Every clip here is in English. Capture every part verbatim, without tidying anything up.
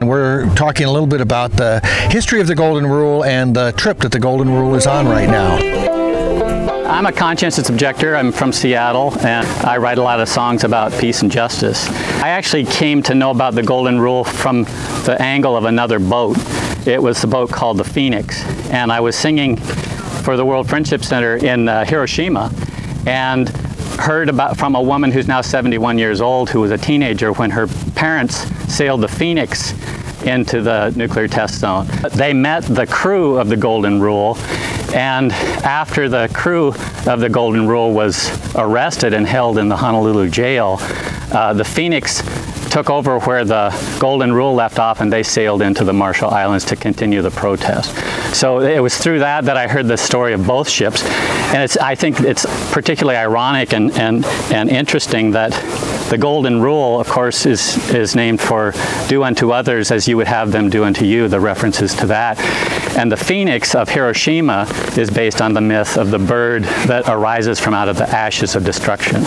We're talking a little bit about the history of the Golden Rule and the trip that the Golden Rule is on right now. I'm a conscientious objector. I'm from Seattle, and I write a lot of songs about peace and justice. I actually came to know about the Golden Rule from the angle of another boat. It was the boat called the Phoenix, and I was singing for the World Friendship Center in uh, Hiroshima, and heard about from a woman who's now seventy-one years old, who was a teenager when her parents sailed the Phoenix into the nuclear test zone. They met the crew of the Golden Rule, and after the crew of the Golden Rule was arrested and held in the Honolulu jail, uh, the Phoenix took over where the Golden Rule left off, and they sailed into the Marshall Islands to continue the protest. So it was through that that I heard the story of both ships, and it's, I think it's particularly ironic and, and, and interesting that the Golden Rule, of course, is, is named for do unto others as you would have them do unto you, the references to that. And the Phoenix of Hiroshima is based on the myth of the bird that arises from out of the ashes of destruction.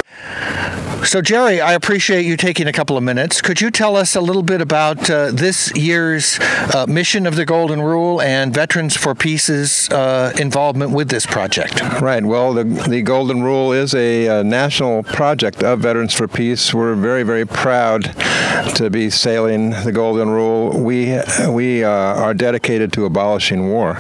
So Jerry, I appreciate you taking a couple of minutes. Could you tell us a little bit about uh, this year's uh, mission of the Golden Rule and Veterans for Peace's uh, involvement with this project? Right. Well, the, the Golden Rule is a, a national project of Veterans for Peace. We're very, very proud to be sailing the Golden Rule. We, we uh, are dedicated to abolishing war,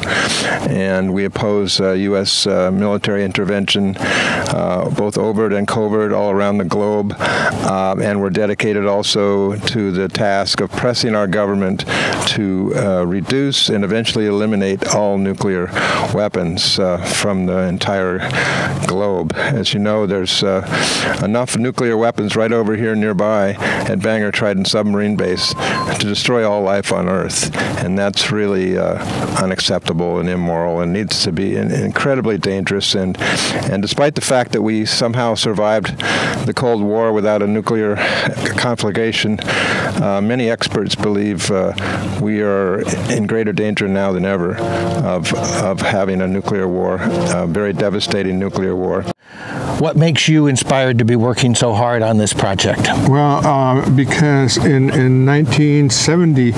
and we oppose uh, U S uh, military intervention, uh, both overt and covert, all around the globe. Um, and we're dedicated also to the task of pressing our government to uh, reduce and eventually eliminate all nuclear weapons uh, from the entire globe. As you know, there's uh, enough nuclear weapons right over here nearby at Bangor Trident Submarine Base to destroy all life on Earth, and that's really uh, unacceptable and immoral and needs to be in incredibly dangerous. And, and despite the fact that we somehow survived the Cold War without a nuclear conflagration, uh, many experts believe uh, we are in greater danger now than ever of, of having a nuclear war, a very devastating nuclear war. What makes you inspired to be working so hard on this project? Well, uh, because in, in nineteen seventy,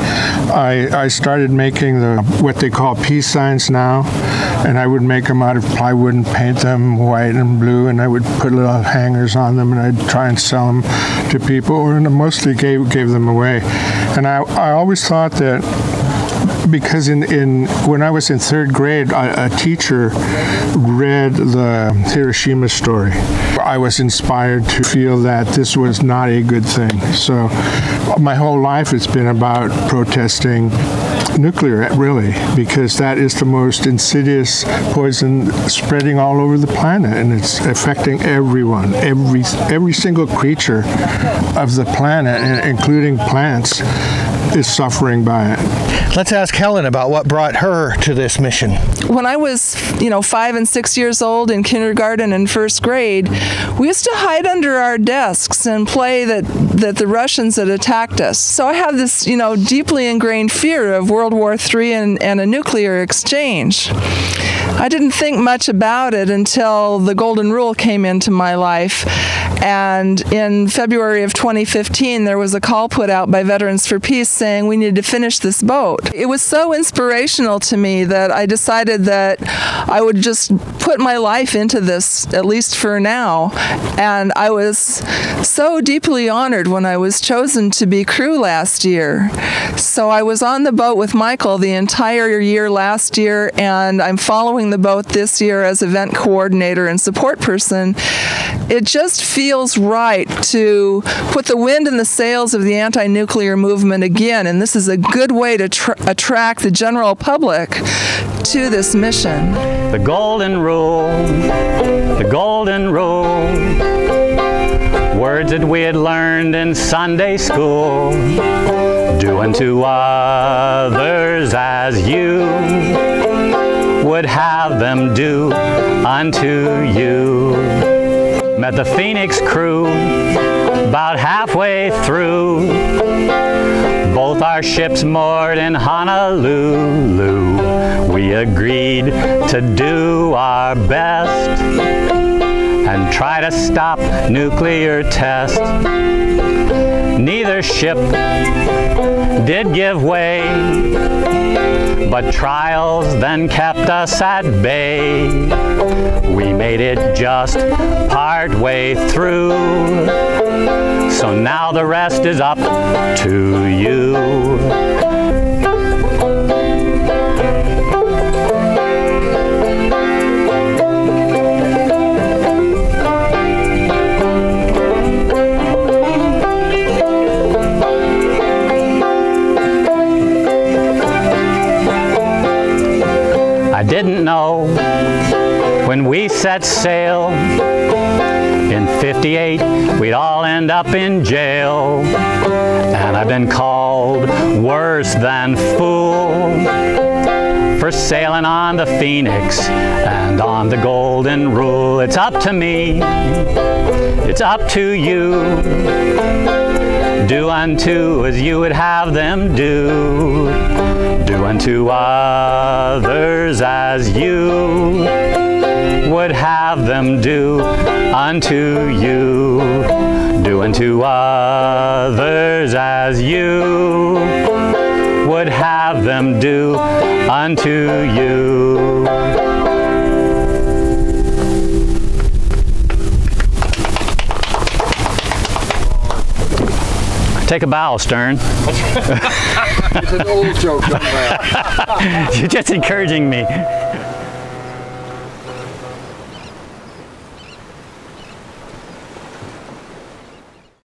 I, I started making the what they call peace signs now, and I would make them out of plywood and paint them white and blue, and I would put little hangers on them, and I'd try and sell them to people, and I mostly gave, gave them away. And I, I always thought that because in, in when I was in third grade, a, a teacher read the Hiroshima story. I was inspired to feel that this was not a good thing. So my whole life it's been about protesting nuclear, really, because that is the most insidious poison spreading all over the planet, and it's affecting everyone. Every, every single creature of the planet, including plants, is suffering by it. Let's ask Helen about what brought her to this mission. When I was, you know, five and six years old in kindergarten and first grade, we used to hide under our desks and play that, that the Russians had attacked us. So I had this, you know, deeply ingrained fear of World War Three and, and a nuclear exchange. I didn't think much about it until the Golden Rule came into my life. And in February of twenty fifteen, there was a call put out by Veterans for Peace saying we needed to finish this boat. It was so inspirational to me that I decided that I would just put my life into this, at least for now. And I was so deeply honored when I was chosen to be crew last year. So I was on the boat with Michael the entire year last year, and I'm following the boat this year as event coordinator and support person. It just feels right to put the wind in the sails of the anti-nuclear movement again, and this is a good way to tr attract the general public to this mission. The Golden Rule, the Golden Rule, words that we had learned in Sunday school. Do unto others as you would have them do unto you. Met the Phoenix crew about halfway through. Both our ships moored in Honolulu. We agreed to do our best and try to stop nuclear tests. Neither ship did give way, but trials then kept us at bay. We made it just part way through, so now the rest is up to you. I didn't know when we set sail in fifty-eight we'd all end up in jail, and I've been called worse than fool for sailing on the Phoenix and on the Golden Rule. It's up to me, it's up to you. Do unto as you would have them do. Do unto others as you would have them do unto you. Do unto others as you would have them do unto you. Take a bow, Stern. It's an old joke, don't laugh. You're just encouraging me.